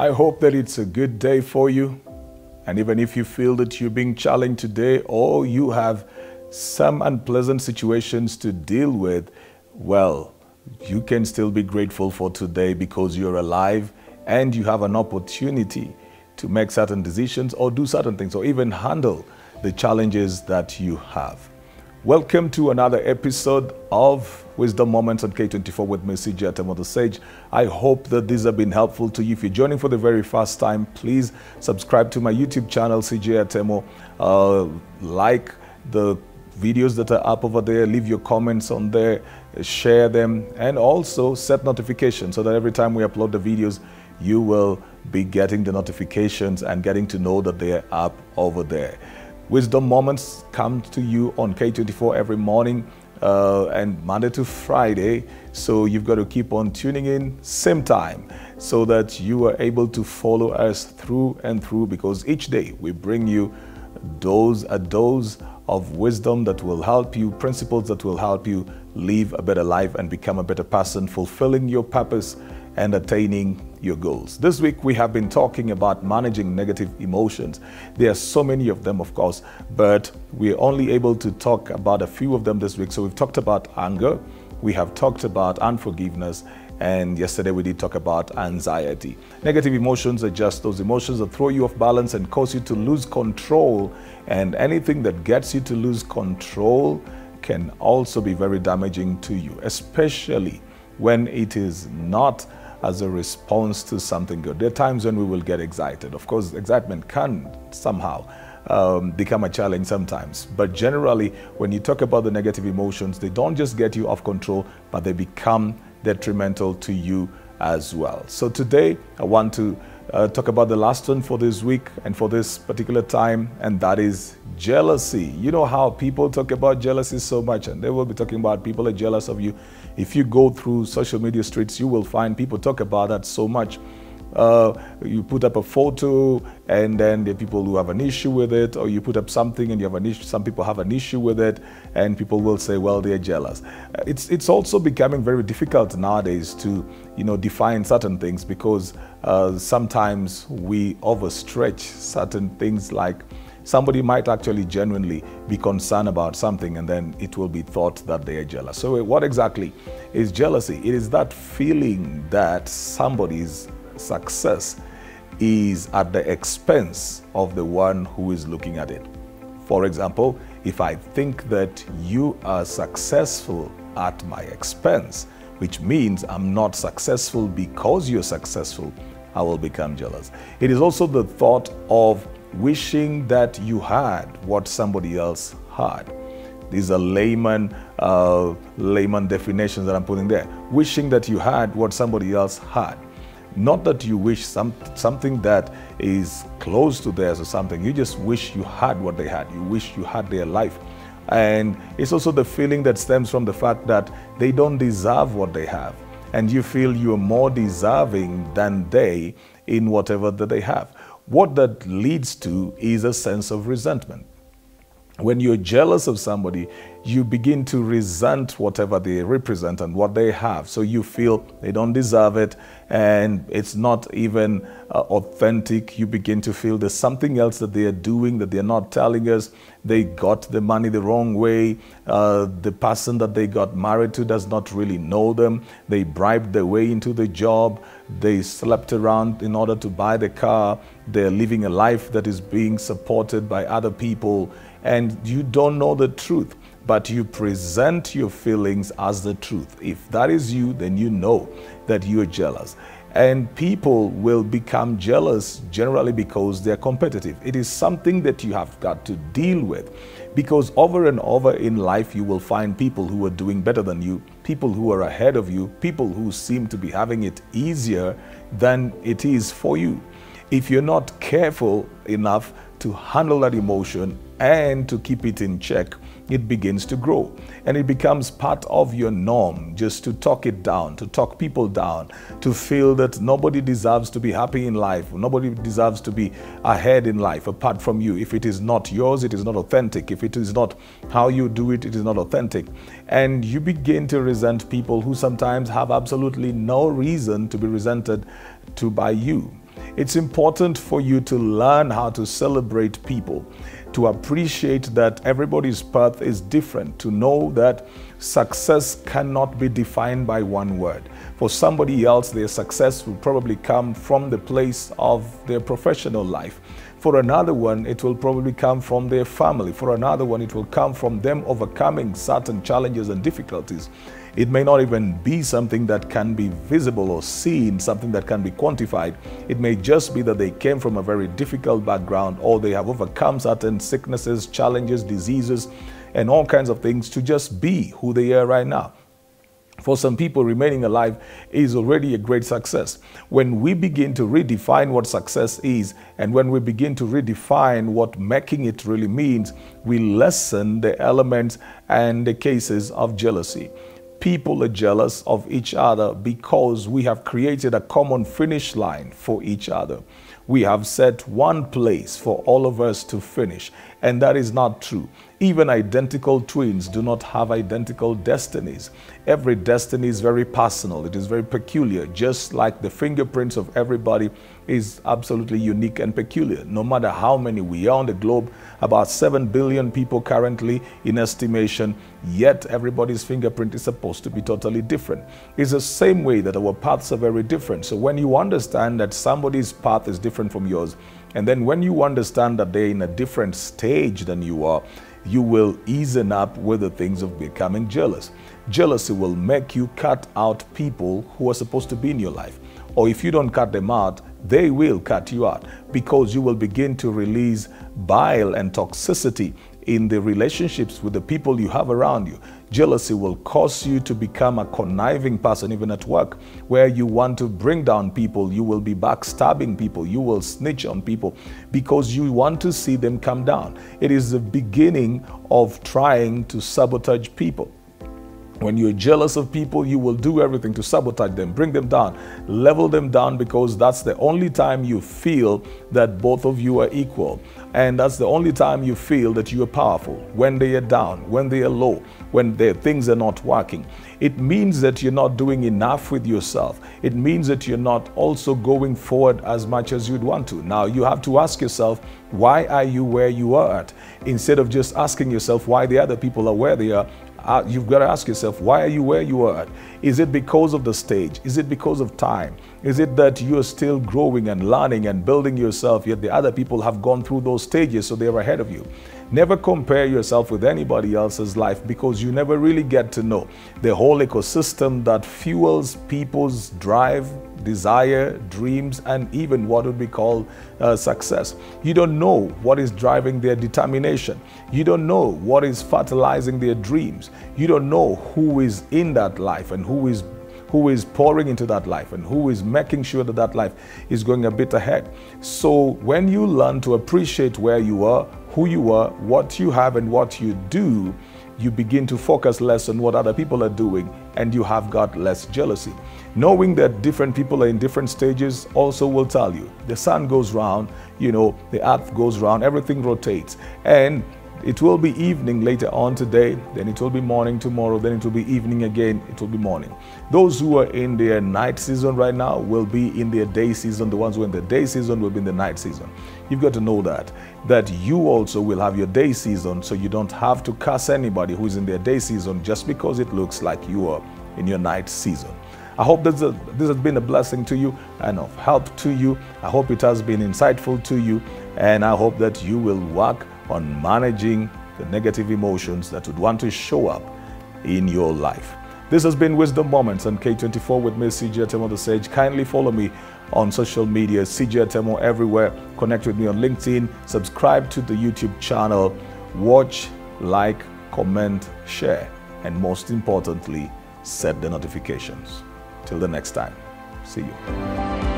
I hope that it's a good day for you. And even if you feel that you're being challenged today or you have some unpleasant situations to deal with, well, you can still be grateful for today because you're alive and you have an opportunity to make certain decisions or do certain things or even handle the challenges that you have. Welcome to another episode of Wisdom Moments on K24 with me, CJ Atemo the Sage. I hope that these have been helpful to you. If you're joining for the very first time, please subscribe to my YouTube channel, CJ Atemo. Like the videos that are up over there, leave your comments on there, share them, and also set notifications so that every time we upload the videos, you will be getting the notifications and getting to know that they are up over there. Wisdom Moments come to you on K24 every morning and Monday to Friday. So you've got to keep on tuning in same time so that you are able to follow us through and through, because each day we bring you a dose of wisdom that will help you, principles that will help you live a better life and become a better person, fulfilling your purpose and attaining your goals. This week we have been talking about managing negative emotions. There are so many of them, of course, but we're only able to talk about a few of them this week. So we've talked about anger, we have talked about unforgiveness, and yesterday we did talk about anxiety. Negative emotions are just those emotions that throw you off balance and cause you to lose control. And anything that gets you to lose control can also be very damaging to you, especially when it is not as a response to something good. There are times when we will get excited. Of course, excitement can somehow become a challenge sometimes. But generally, when you talk about the negative emotions, they don't just get you off control, but they become detrimental to you as well. So today, I want to talk about the last one for this week and for this particular time, and that is jealousy. You know how people talk about jealousy so much, and they will be talking about people are jealous of you. If you go through social media streets, you will find people talk about that so much. You put up a photo and then there are people who have an issue with it, or you put up something and you have an issue, some people have an issue with it, and people will say, well, they're jealous. It's also becoming very difficult nowadays to, define certain things, because sometimes we overstretch certain things. Like somebody might actually genuinely be concerned about something, and then it will be thought that they are jealous. So what exactly is jealousy? It is that feeling that somebody's success is at the expense of the one who is looking at it. For example, if I think that you are successful at my expense, which means I'm not successful because you're successful, I will become jealous. It is also the thought of wishing that you had what somebody else had. These are layman definitions that I'm putting there. Wishing that you had what somebody else had. Not that you wish something that is close to theirs or something. You just wish you had what they had. You wish you had their life. And it's also the feeling that stems from the fact that they don't deserve what they have. And you feel you're more deserving than they in whatever that they have. What that leads to is a sense of resentment. When you're jealous of somebody, you begin to resent whatever they represent and what they have. So you feel they don't deserve it, and it's not even authentic. You begin to feel there's something else that they are doing that they're not telling us. They got the money the wrong way. The person that they got married to does not really know them. They bribed their way into the job. They slept around in order to buy the car. They're living a life that is being supported by other people. And you don't know the truth, but you present your feelings as the truth. If that is you, then you know that you're jealous. And people will become jealous generally because they're competitive. It is something that you have got to deal with, because over and over in life, you will find people who are doing better than you, people who are ahead of you, people who seem to be having it easier than it is for you. If you're not careful enough to handle that emotion and to keep it in check, it begins to grow. And it becomes part of your norm just to talk it down, to talk people down, to feel that nobody deserves to be happy in life. Nobody deserves to be ahead in life apart from you. If it is not yours, it is not authentic. If it is not how you do it, it is not authentic. And you begin to resent people who sometimes have absolutely no reason to be resented to by you. It's important for you to learn how to celebrate people, to appreciate that everybody's path is different, to know that success cannot be defined by one word. For somebody else, their success will probably come from the place of their professional life. For another one, it will probably come from their family. For another one, it will come from them overcoming certain challenges and difficulties. It may not even be something that can be visible or seen, something that can be quantified. It may just be that they came from a very difficult background, or they have overcome certain sicknesses, challenges, diseases, and all kinds of things to just be who they are right now. For some people, remaining alive is already a great success. When we begin to redefine what success is, and when we begin to redefine what making it really means, we lessen the elements and the cases of jealousy. People are jealous of each other because we have created a common finish line for each other. We have set one place for all of us to finish, and that is not true. Even identical twins do not have identical destinies. Every destiny is very personal. It is very peculiar, just like the fingerprints of everybody is absolutely unique and peculiar. No matter how many we are on the globe, about 7 billion people currently in estimation, yet everybody's fingerprint is supposed to be totally different. It's the same way that our paths are very different. So when you understand that somebody's path is different from yours, and then when you understand that they're in a different stage than you are, you will ease up with the things of becoming jealous. Jealousy will make you cut out people who are supposed to be in your life. Or if you don't cut them out, they will cut you out, because you will begin to release bile and toxicity in the relationships with the people you have around you. Jealousy will cause you to become a conniving person, even at work, where you want to bring down people. You will be backstabbing people. You will snitch on people because you want to see them come down. It is the beginning of trying to sabotage people. When you're jealous of people, you will do everything to sabotage them, bring them down, level them down, because that's the only time you feel that both of you are equal. And that's the only time you feel that you are powerful, when they are down, when they are low, when their things are not working. It means that you're not doing enough with yourself. It means that you're not also going forward as much as you'd want to. Now, you have to ask yourself, why are you where you are at? Instead of just asking yourself why the other people are where they are, you've got to ask yourself, why are you where you are at? Is it because of the stage? Is it because of time? Is it that you're still growing and learning and building yourself, yet the other people have gone through those stages, so they're ahead of you? Never compare yourself with anybody else's life, because you never really get to know the whole ecosystem that fuels people's drive, desire, dreams, and even what would be called success. You don't know what is driving their determination. You don't know what is fertilizing their dreams. You don't know who is in that life and who is pouring into that life and who is making sure that that life is going a bit ahead. So when you learn to appreciate where you are, who you are, what you have, and what you do, you begin to focus less on what other people are doing, and you have got less jealousy. Knowing that different people are in different stages also will tell you the sun goes round, the earth goes round, everything rotates. And it will be evening later on today, then it will be morning tomorrow, then it will be evening again, it will be morning. Those who are in their night season right now will be in their day season. The ones who are in the day season will be in the night season. You've got to know that you also will have your day season, so you don't have to curse anybody who's in their day season just because it looks like you are in your night season. I hope this has been a blessing to you and of help to you. I hope it has been insightful to you, and I hope that you will work on managing the negative emotions that would want to show up in your life. This has been Wisdom Moments on K24 with me, CJ Atemo the Sage. Kindly follow me on social media, CJ Atemo everywhere. Connect with me on LinkedIn. Subscribe to the YouTube channel. Watch, like, comment, share, and most importantly, set the notifications. Till the next time, see you.